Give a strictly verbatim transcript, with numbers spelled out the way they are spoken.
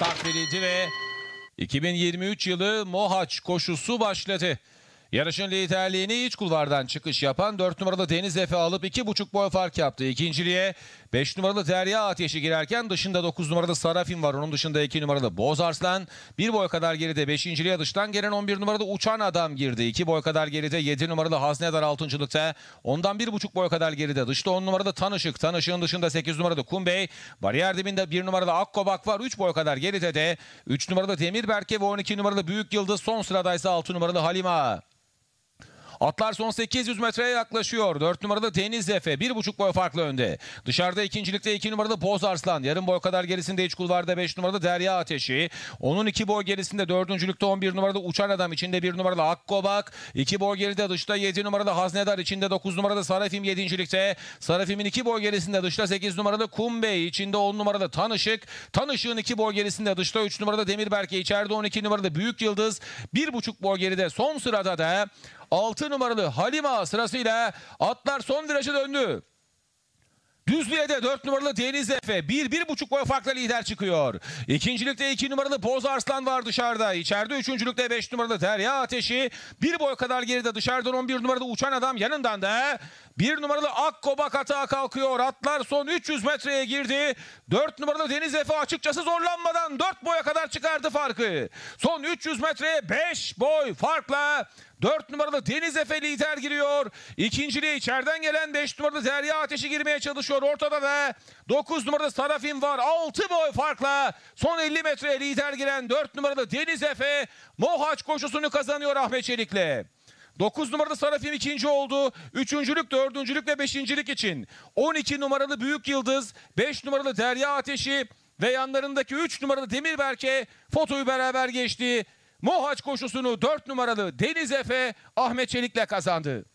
start verildi ve iki bin yirmi üç yılı Mohaç koşusu başladı. Yarışın liderliğini iç kulvardan çıkış yapan dört numaralı Deniz Efe alıp iki buçuk boy fark yaptı. İkinciliğe beş numaralı Derya Ateşi girerken dışında dokuz numaralı Sarafin var. Onun dışında iki numaralı Boz Arslan. bir boy kadar geride beşinciliğe dıştan gelen on bir numaralı Uçan Adam girdi. iki boy kadar geride yedi numaralı Haznedar altıncılıkta. Ondan bir buçuk boy kadar geride dışta on numaralı Tanışık. Tanışık'ın dışında sekiz numaralı Kumbey. Bariyer dibinde bir numaralı Akkobak var. üç boy kadar geride de üç numaralı Demirberke ve on iki numaralı Büyük Yıldız. Son sıradaysa altı numaralı Halima. Atlar son sekiz yüz metreye yaklaşıyor. dört numaralı Deniz Efe bir buçuk boy farklı önde. Dışarıda ikincilikte iki numaralı Boz Arslan. Yarım boy kadar gerisinde iç kulvarda beş numaralı Derya Ateşi. Onun iki boy gerisinde dördüncülükte on bir numaralı Uçan Adam. İçinde bir numaralı Akkobak. iki boy geride dışta yedi numaralı Haznedar. İçinde dokuz numaralı Sarafim yedincilikte. Sarafim'in iki boy gerisinde dışta sekiz numaralı Kumbey. İçinde on numaralı Tanışık. Tanışık'ın iki boy gerisinde dışta üç numaralı Demirberke. İçeride on iki numaralı Büyük Yıldız. bir buçuk boy geride son sırada da altı numaralı Halima sırasıyla atlar son virajı döndü. Düzlüğe de dört numaralı Deniz Efe bir bir buçuk boy farkla lider çıkıyor. İkincilikte iki numaralı Boz Arslan var dışarıda. İçeride üçüncülükte beş numaralı Derya Ateşi. bir boy kadar geride dışarıdan on bir numaralı Uçan Adam. Yanından da bir numaralı Akkobak atağa kalkıyor. Atlar son üç yüz metreye girdi. dört numaralı Deniz Efe açıkçası zorlanmadan dört boya kadar çıkardı farkı. Son üç yüz metreye beş boy farkla dört numaralı Deniz Efe lider giriyor. İkinciliğe içeriden gelen beş numaralı Derya Ateşi girmeye çalışıyor. Ortada da dokuz numaralı Sarafin var. altı boy farkla son elli metreye lider giren dört numaralı Deniz Efe Mohaç koşusunu kazanıyor Ahmet Çelik'le. dokuz numaralı Sarafin ikinci oldu. Üçüncülük, dördüncülük ve beşincilik için on iki numaralı Büyük Yıldız, beş numaralı Derya Ateşi ve yanlarındaki üç numaralı Demirberke fotoyu beraber geçti. Mohaç koşusunu dört numaralı Deniz Efe Ahmet Çelik'le kazandı.